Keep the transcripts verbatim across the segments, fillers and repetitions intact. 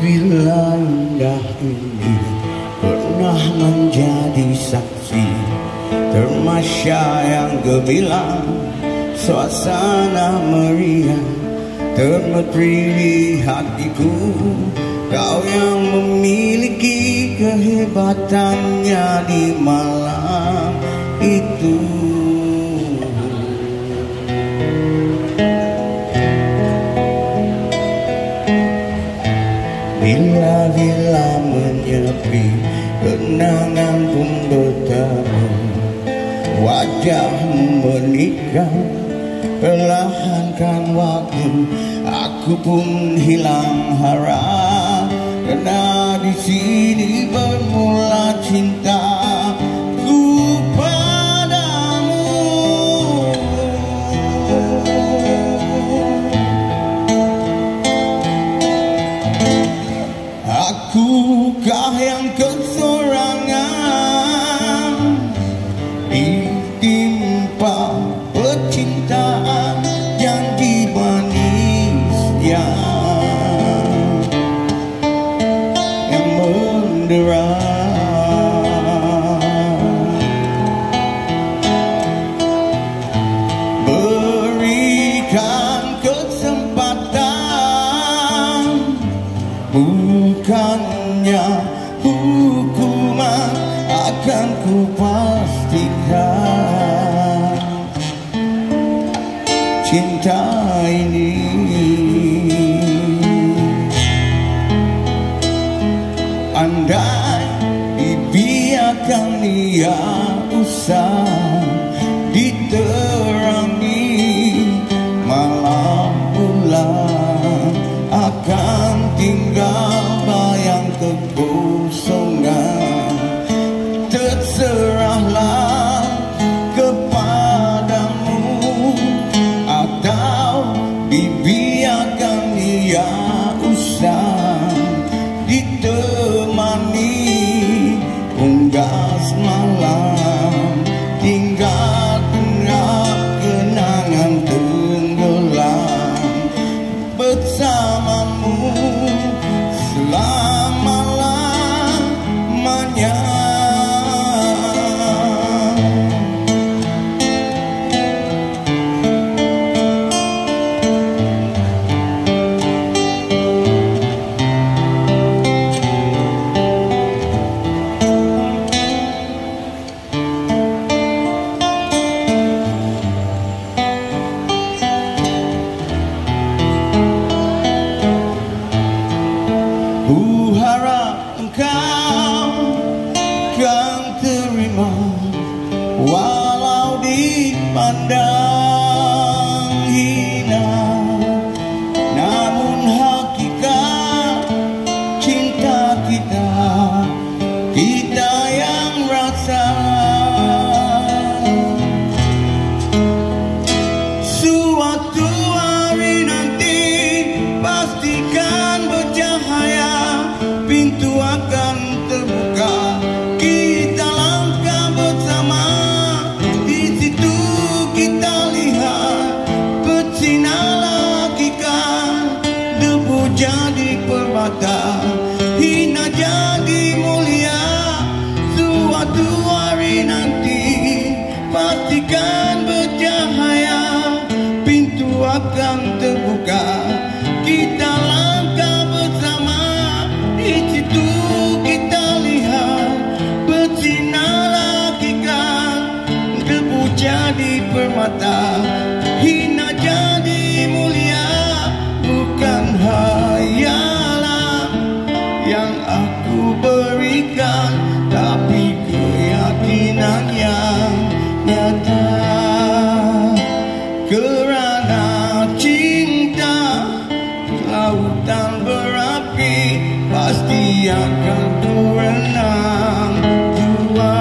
Bourgenvilla ini pernah menjadi saksi termasya yang gemilang, suasana meriah termetri di hatiku. Kau yang memiliki kehebatannya di malam itu. Bila-bila menyepi, kenangan pun bertemu. Wajahmu menikah, perlahankan waktu. Aku pun hilang harap, karena di sini bermula cintaku padamu. Akukah yang kesorangan ditimpa percintaan yang dimanisnya, yang mendera. Berikan kesempatan, bukannya hukuman, akan ku pastikan cinta ini andai dibiarkan dia usah diterangi malam bulan, akan tinggal bayang kekosongan. Terserahlah kepadamu, atau dibiarkan dia usah ditemani unggas malam, tinggal genap kenangan tenggelam bersamamu selama-lamanya. Ku harap engkau kan terima, walau dipandang hina, namun hakikat cinta kita, kita yang rasa. Suatu hari nanti pastikan bercahaya, pintu akan terbuka, kita langkah bersama. Di situ kita lihat bersinar hakikat, debu jadi permata, hina jadi mulia. Suatu hari nanti pastikan bercahaya, pintu akan terbuka, kita langkah bersama. Di situ kita lihat bersinar hakikat, debu jadi permata, hina jadi mulia. Bukan hayalan yang aku berikan, tapi keyakinan yang nyata. Kerana cinta lautan berapi, pasti akan berenang jua.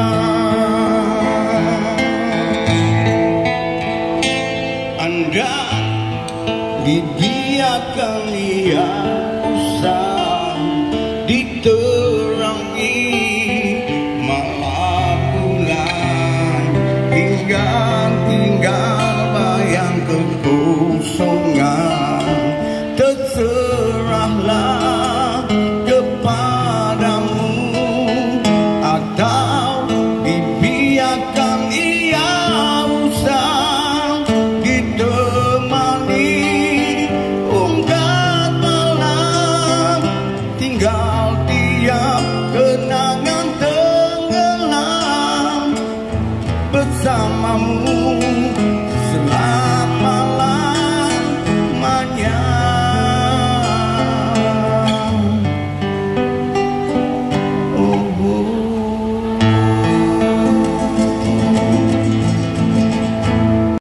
Anda dibiarkan dia usah